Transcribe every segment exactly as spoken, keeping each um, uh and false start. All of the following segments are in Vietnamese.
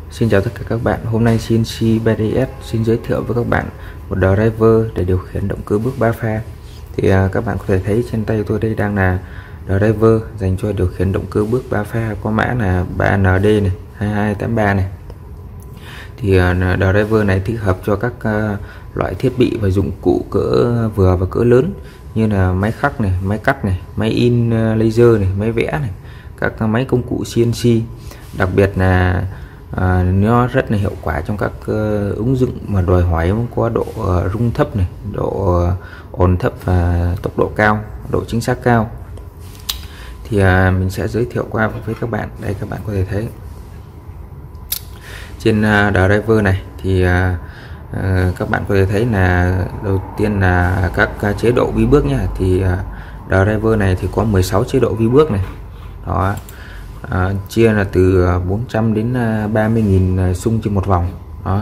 Xin chào tất cả các bạn. Hôm nay xê en xê bê đê ét xin giới thiệu với các bạn một driver để điều khiển động cơ bước ba pha. Thì à, các bạn có thể thấy trên tay tôi đây đang là driver dành cho điều khiển động cơ bước ba pha, có mã là ba N D này, hai hai tám ba này. Thì à, driver này thích hợp cho các à, loại thiết bị và dụng cụ cỡ vừa và cỡ lớn như là máy khắc này, máy cắt này, máy in laser này, máy vẽ này, các máy công cụ xê en xê. Đặc biệt là À, nó rất là hiệu quả trong các uh, ứng dụng mà đòi hỏi có độ uh, rung thấp này, độ uh, ồn thấp và tốc độ cao, độ chính xác cao. Thì uh, mình sẽ giới thiệu qua với các bạn. Đây các bạn có thể thấy trên uh, driver này thì uh, uh, các bạn có thể thấy là đầu tiên là các uh, chế độ vi bước nhá. Thì uh, driver này thì có mười sáu chế độ vi bước này đó. À, chia là từ bốn trăm đến ba mươi nghìn xung trên một vòng đó.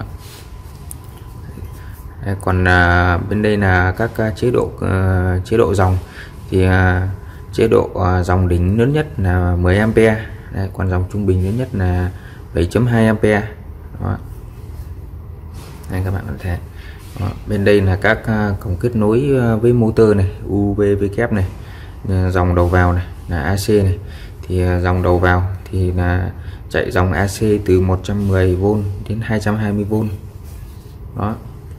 Còn à, bên đây là các chế độ à, chế độ dòng thì à, chế độ à, dòng đỉnh lớn nhất là mười ampe. Đây, còn dòng trung bình lớn nhất là bảy chấm hai ampe đó. Đây các bạn có thể đó. Bên đây là các à, cổng kết nối với motor này, U V W này, dòng đầu vào này là A C này. Thì dòng đầu vào thì là chạy dòng A C từ một trăm mười vôn đến hai trăm hai mươi vôn đó.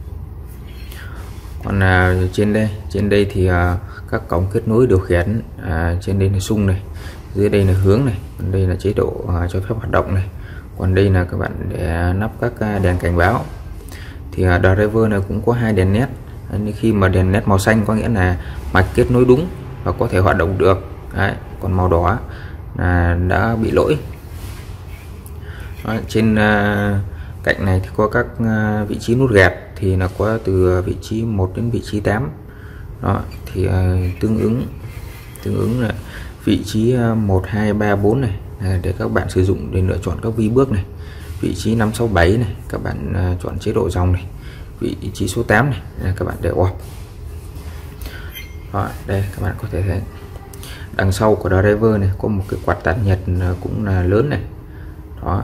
Còn là trên đây trên đây thì à, các cổng kết nối điều khiển, à, trên đây là xung này, dưới đây là hướng này, còn đây là chế độ à, cho phép hoạt động này, còn đây là các bạn để nắp các đèn cảnh báo. Thì à, driver này cũng có hai đèn nét. Nên khi mà đèn nét màu xanh có nghĩa là mạch kết nối đúng và có thể hoạt động được. Đấy, còn màu đỏ là đã bị lỗi. Đó, trên uh, cạnh này thì có các uh, vị trí nút gạt thì là có từ vị trí một đến vị trí tám đó. Thì uh, tương ứng tương ứng là vị trí uh, một hai ba bốn này uh, để các bạn sử dụng để lựa chọn các vi bước này. Vị trí năm sáu bảy này các bạn uh, chọn chế độ dòng này. Vị trí số tám này uh, các bạn để off đó. Đây các bạn có thể thấy đằng sau của driver này có một cái quạt tản nhiệt cũng là lớn này đó.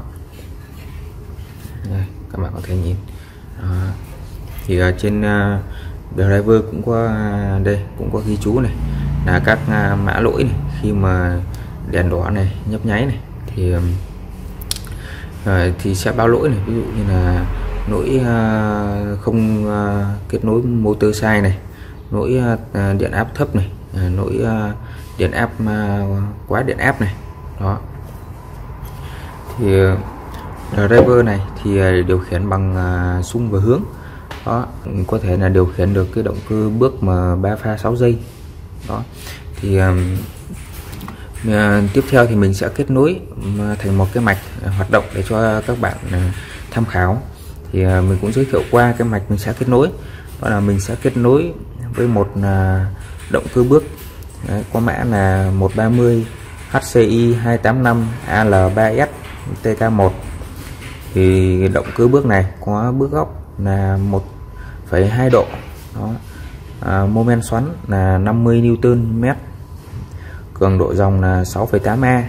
Đây, các bạn có thể nhìn đó. Thì ở trên uh, driver cũng có uh, đây cũng có ghi chú này là các uh, mã lỗi này. Khi mà đèn đỏ này nhấp nháy này thì uh, thì sẽ báo lỗi này, ví dụ như là lỗi uh, không uh, kết nối motor sai này, lỗi uh, điện áp thấp này, uh, lỗi uh, điện áp uh, quá điện áp này đó. Thì uh, driver này thì uh, điều khiển bằng uh, xung và hướng đó, có thể là điều khiển được cái động cơ bước mà ba pha sáu giây đó. Thì uh, uh, tiếp theo thì mình sẽ kết nối thành một cái mạch uh, hoạt động để cho các bạn uh, tham khảo. Thì uh, mình cũng giới thiệu qua cái mạch mình sẽ kết nối, đó là mình sẽ kết nối với một uh, động cơ bước. Đấy, có mã là một ba mươi H C I hai tám năm A L ba S T K một. Thì động cơ bước này có bước góc là một phẩy hai độ đó. À, mô men xoắn là năm mươi Newton mét, cường độ dòng là sáu phẩy tám A.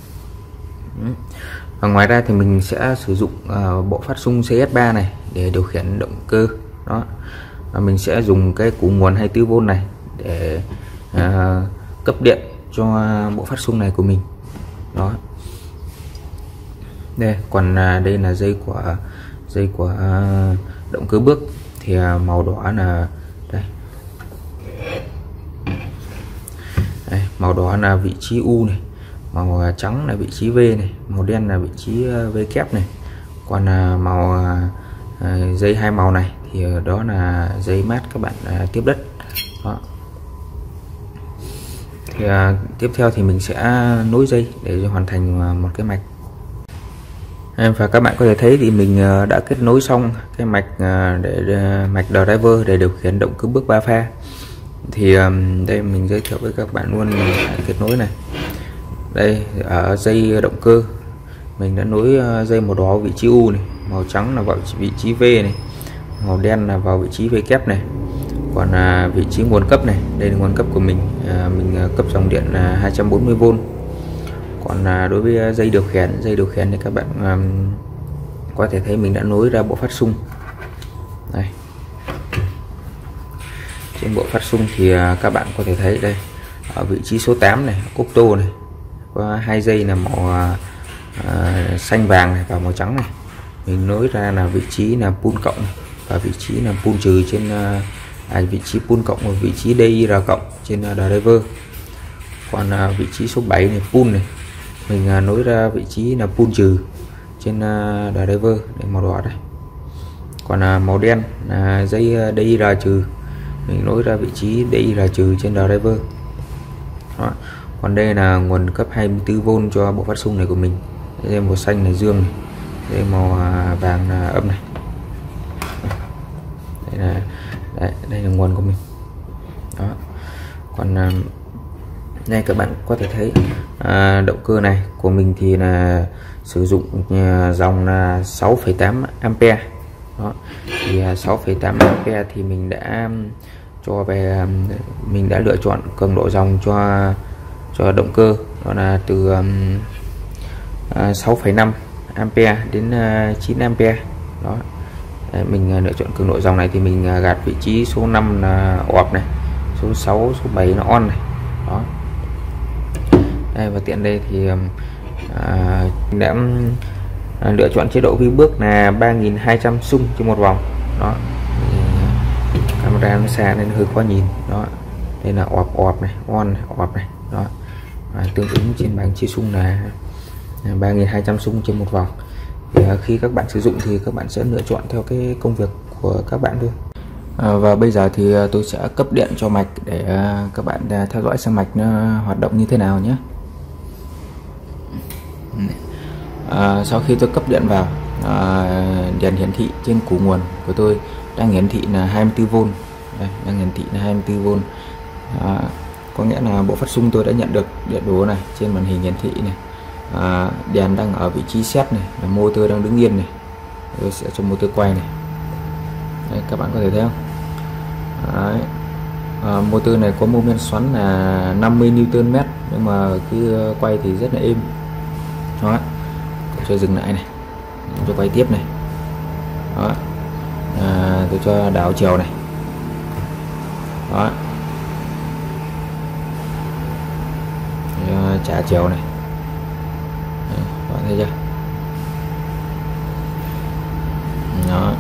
Và ngoài ra thì mình sẽ sử dụng uh, bộ phát xung C S ba này để điều khiển động cơ đó. Và mình sẽ dùng cái củ nguồn hai mươi tư vôn này để À, cấp điện cho bộ phát xung này của mình đó. Đây còn à, đây là dây của dây của à, động cơ bước. Thì à, màu đỏ là đây. Đây, màu đỏ là vị trí U này, màu trắng là vị trí V này, màu đen là vị trí V kép này. Còn à, màu à, dây hai màu này thì đó là dây mát các bạn à, tiếp đất đó. Thì, à, tiếp theo thì mình sẽ nối dây để hoàn thành một cái mạch. Em và các bạn có thể thấy thì mình đã kết nối xong cái mạch để, để mạch driver để điều khiển động cơ bước ba pha. Thì um, đây mình giới thiệu với các bạn luôn kết nối này. Đây ở dây động cơ mình đã nối dây màu đỏ vị trí U này, màu trắng là vào vị trí V này, màu đen là vào vị trí V kép này. Còn à, vị trí nguồn cấp này, đây là nguồn cấp của mình, à, mình à, cấp dòng điện là hai trăm bốn mươi vôn. Còn à, đối với dây điều khiển dây điều khiển thì các bạn à, có thể thấy mình đã nối ra bộ phát xung đây. Trên bộ phát xung thì các bạn có thể thấy đây, ở vị trí số tám này, cốc tô này có hai dây là màu uh, xanh vàng này và màu trắng này, mình nối ra là vị trí là pun cộng này, và vị trí là pun trừ trên uh, à, vị trí pun cộng và vị trí đê i rờ cộng trên uh, driver. Còn uh, vị trí số bảy này pun này, mình uh, nối ra vị trí là pun trừ trên uh, driver để màu đỏ đây. Còn uh, màu đen là dây uh, đê i rờ trừ, mình nối ra vị trí đê i rờ trừ trên driver. Đó. Còn đây là nguồn cấp hai mươi tư vôn cho bộ phát xung này của mình. Đây màu xanh này dương này, đây màu vàng là âm này. Đây là đây, đây là nguồn của mình. Đó. Còn đây các bạn có thể thấy à, động cơ này của mình thì là sử dụng dòng là sáu phẩy tám ampe. Đó. Thì sáu phẩy tám ampe thì mình đã cho về, mình đã lựa chọn cường độ dòng cho cho động cơ đó là từ um, uh, sáu phẩy năm ampe đến uh, chín ampe. Đó. Đấy, mình uh, lựa chọn cường độ dòng này thì mình uh, gạt vị trí số năm là off này, số sáu, số bảy là on này. Đó. Đây, và tiện đây thì um, uh, đã uh, lựa chọn chế độ vi bước là ba nghìn hai trăm xung trên một vòng. Đó. Camera nó xa nên hơi khó nhìn. Đó, đây là off off này, on off này. Đó. À, tương ứng trên bảng chia xung là ba nghìn hai trăm xung trên một vòng. Thì à, khi các bạn sử dụng thì các bạn sẽ lựa chọn theo cái công việc của các bạn thôi. À, và bây giờ thì tôi sẽ cấp điện cho mạch để à, các bạn à, theo dõi xem mạch nó hoạt động như thế nào nhé. À, sau khi tôi cấp điện vào, à, đèn hiển thị trên củ nguồn của tôi đang hiển thị là hai mươi tư vôn. Đây, đang hiển thị là hai mươi tư vôn. À, có nghĩa là bộ phát xung tôi đã nhận được điện đố này trên màn hình hiển thị này. À, đèn đang ở vị trí set này, là motor đang đứng yên này. Tôi sẽ cho motor quay này. Đấy, các bạn có thể thấy không? Đấy. À, motor này có mô men xoắn là năm mươi niu-tơn mét, nhưng mà cứ quay thì rất là êm. Đó. Tôi cho dừng lại này, cho quay tiếp này. Đó. À, tôi cho đảo chiều này. Đó. Trả chiều này. Đấy, bạn thấy chưa? Đó.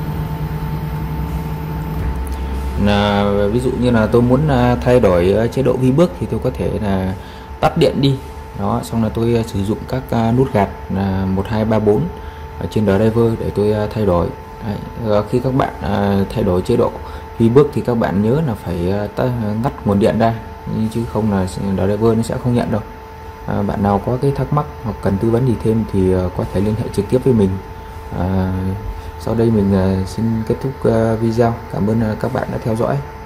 Là ví dụ như là tôi muốn thay đổi chế độ vi bước thì tôi có thể là tắt điện đi. Đó, xong là tôi sử dụng các nút gạt là một hai ba bốn ở trên driver để tôi thay đổi. Đấy, khi các bạn thay đổi chế độ vi bước thì các bạn nhớ là phải ngắt nguồn điện ra, chứ không là driver nó sẽ không nhận đâu. À, bạn nào có cái thắc mắc hoặc cần tư vấn gì thêm thì uh, có thể liên hệ trực tiếp với mình. À, sau đây mình uh, xin kết thúc uh, video. Cảm ơn uh, các bạn đã theo dõi.